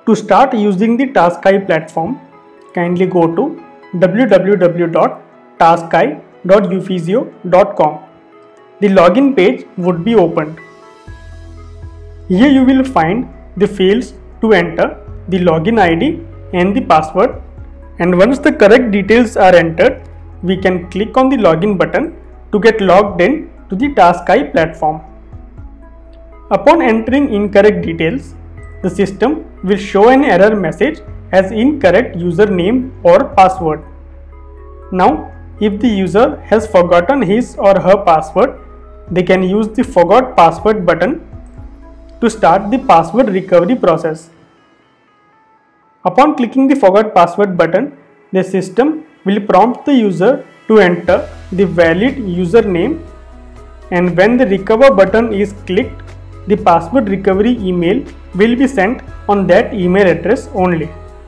To start using the Taskeye platform, kindly go to www.taskeye.ufizio.com. The login page would be opened. Here you will find the fields to enter the login ID and the password, and once the correct details are entered, we can click on the login button to get logged in to the Taskeye platform. Upon entering incorrect details, the system will show an error message as incorrect username or password. Now, if the user has forgotten his or her password, they can use the Forgot Password button to start the password recovery process. Upon clicking the Forgot Password button, the system will prompt the user to enter the valid username, and when the Recover button is clicked, the password recovery email will be sent on that email address only.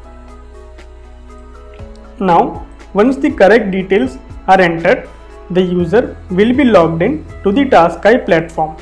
Now, once the correct details are entered, the user will be logged in to the Taskeye platform.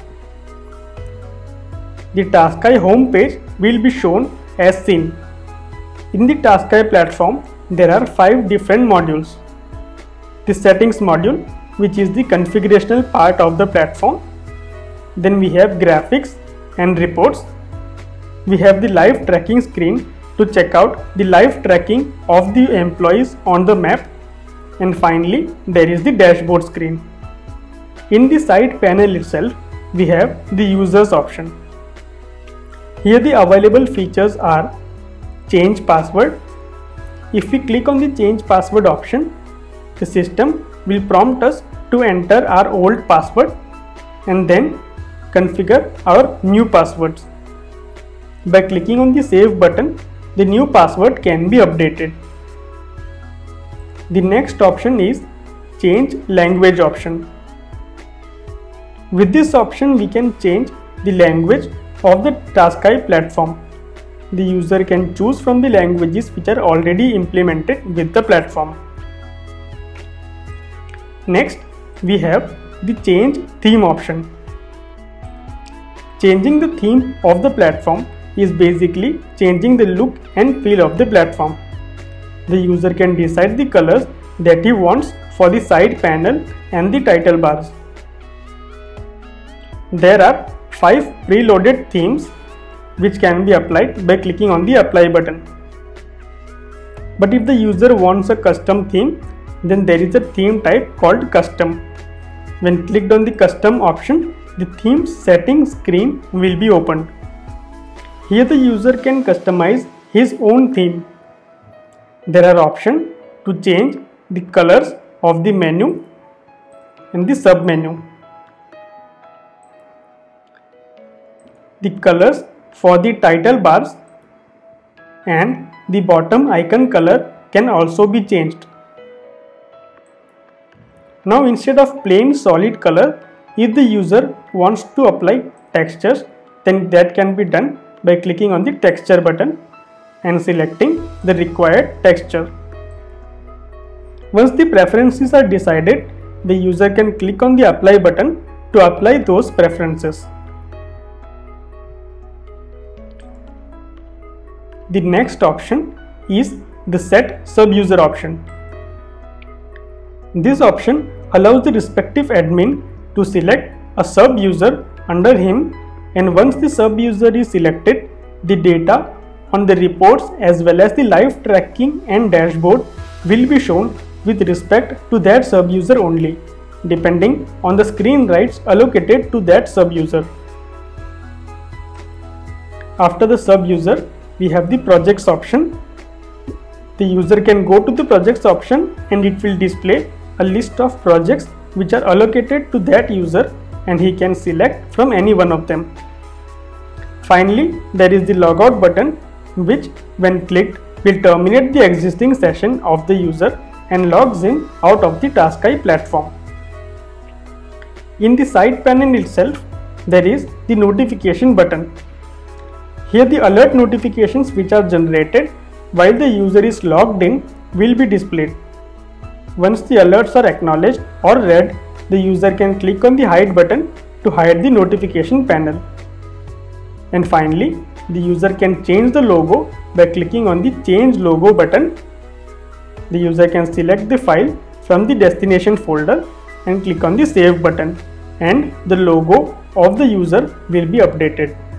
The Taskeye home page will be shown as seen. In the Taskeye platform, there are 5 different modules. The settings module, which is the configurational part of the platform. Then we have graphics and reports. We have the live tracking screen to check out the live tracking of the employees on the map. And finally, there is the dashboard screen. In the side panel itself, we have the users option. Here the available features are change password. If we click on the change password option, the system will prompt us to enter our old password and then configure our new passwords. By clicking on the save button, the new password can be updated. The next option is change language option. With this option, we can change the language of the Taskeye platform. The user can choose from the languages which are already implemented with the platform. Next, we have the change theme option. Changing the theme of the platform is basically changing the look and feel of the platform. The user can decide the colors that he wants for the side panel and the title bars. There are 5 preloaded themes which can be applied by clicking on the apply button. But if the user wants a custom theme, then there is a theme type called custom. When clicked on the custom option, the theme settings screen will be opened. Here the user can customize his own theme. There are options to change the colors of the menu and the sub menu. The colors for the title bars and the bottom icon color can also be changed. Now, instead of plain solid color, if the user wants to apply textures, then that can be done by clicking on the texture button and selecting the required texture. Once the preferences are decided, the user can click on the apply button to apply those preferences. The next option is the set sub-user option. This option allows the respective admin to select a sub-user under him, and once the sub-user is selected, the data on the reports as well as the live tracking and dashboard will be shown with respect to that sub-user only, depending on the screen rights allocated to that sub-user. After the sub-user, we have the projects option. The user can go to the projects option and it will display a list of projects which are allocated to that user, and he can select from any one of them. Finally, there is the logout button, which when clicked will terminate the existing session of the user and logs in out of the Taskeye platform. In the side panel itself, there is the notification button. Here the alert notifications which are generated while the user is logged in will be displayed. Once the alerts are acknowledged or read, the user can click on the hide button to hide the notification panel. And finally, the user can change the logo by clicking on the Change Logo button. The user can select the file from the destination folder and click on the Save button, and the logo of the user will be updated.